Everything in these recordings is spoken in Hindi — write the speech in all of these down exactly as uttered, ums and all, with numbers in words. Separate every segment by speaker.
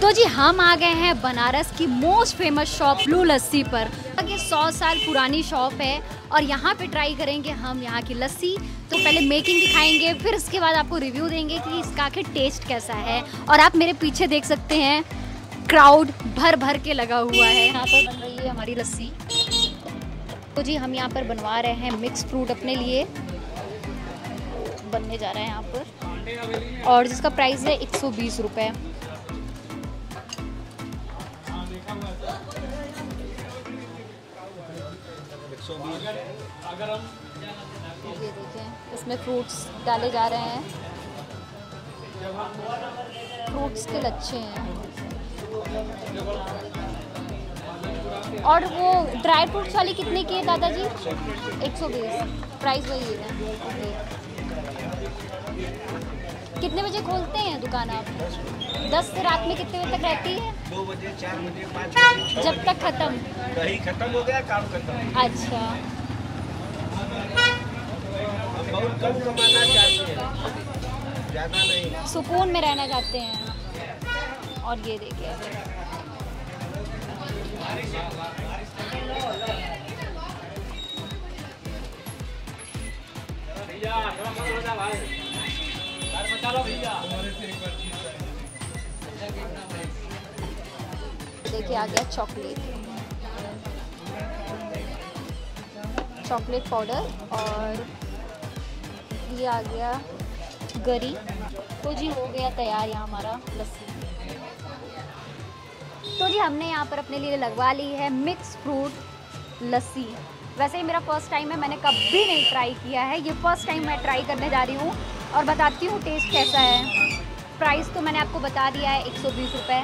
Speaker 1: तो जी हम आ गए हैं बनारस की most famous shop blue lassi पर। ये सौ साल पुरानी शॉप है और यहाँ पे ट्राई करेंगे हम यहाँ की लस्सी। तो पहले मेकिंग दिखाएंगे, फिर उसके बाद आपको रिव्यू देंगे कि इसका आखिर टेस्ट कैसा है। और आप मेरे पीछे देख सकते हैं क्राउड भर भर के लगा हुआ है। यहाँ पर बन रही है हमारी लस्सी। तो जी हम यहाँ पर बनवा रहे हैं मिक्स फ्रूट अपने लिए, बनने जा रहा है यहाँ पर, और जिसका प्राइस है एक सौ बीस रुपये। ये देखें, इसमें फ्रूट्स डाले जा रहे हैं, फ्रूट्स के लच्छे हैं। और वो ड्राई फ्रूट्स वाली कितने की है दादाजी? एक सौ बीस, प्राइस वही है। ओके, कितने बजे खोलते हैं दुकान आप? दस से रात में कितने बजे तक रहती है?
Speaker 2: दो बजे, चार बजे, पाँच बजे,
Speaker 1: जब तक खत्म।
Speaker 2: दही खत्म हो गया, काम खत्म।
Speaker 1: अच्छा,
Speaker 2: हम बहुत कम कमाना चाहते हैं, ज़्यादा नहीं,
Speaker 1: सुकून में रहना चाहते हैं। और ये देखिए, देखिए आ गया चॉकलेट चॉकलेट पाउडर, और ये आ गया गरी। तो जी हो गया तैयार यहाँ हमारा लस्सी। तो जी हमने यहाँ पर अपने लिए लगवा ली है मिक्स फ्रूट लस्सी। वैसे ही मेरा फर्स्ट टाइम है, मैंने कभी नहीं ट्राई किया है, ये फर्स्ट टाइम मैं ट्राई करने जा रही हूँ और बताती हूँ टेस्ट कैसा है। प्राइस तो मैंने आपको बता दिया है, एक सौ बीस रुपये।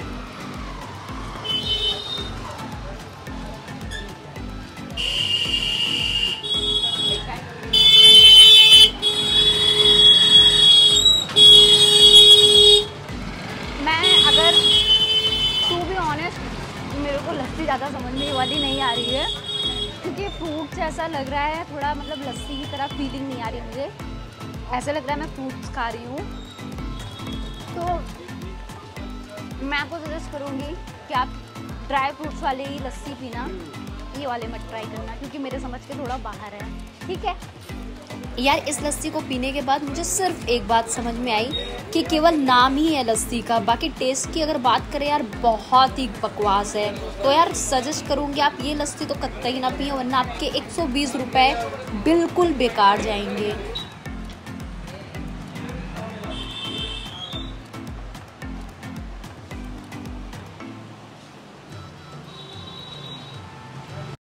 Speaker 1: मैं अगर टू बी ऑनेस्ट, मेरे को लस्सी ज़्यादा समझ में वाली नहीं आ रही है, क्योंकि फ्रूट जैसा लग रहा है थोड़ा, मतलब लस्सी की तरह फीलिंग नहीं आ रही मुझे। ऐसे लग रहा है मैं फ्रूट्स खा रही हूँ। तो मैं आपको सजेस्ट करूँगी कि आप ड्राई फ्रूट्स वाली ही लस्सी पीना, ये वाले मत ट्राई करना, क्योंकि मेरे समझ के थोड़ा बाहर है। ठीक है यार, इस लस्सी को पीने के बाद मुझे सिर्फ एक बात समझ में आई कि केवल नाम ही है लस्सी का, बाकी टेस्ट की अगर बात करें यार बहुत ही बकवास है। तो यार सजेस्ट करूँगी आप ये लस्सी तो कतई ना पिए, वरना आपके एक सौ बीस रुपये बिल्कुल बेकार जाएंगे।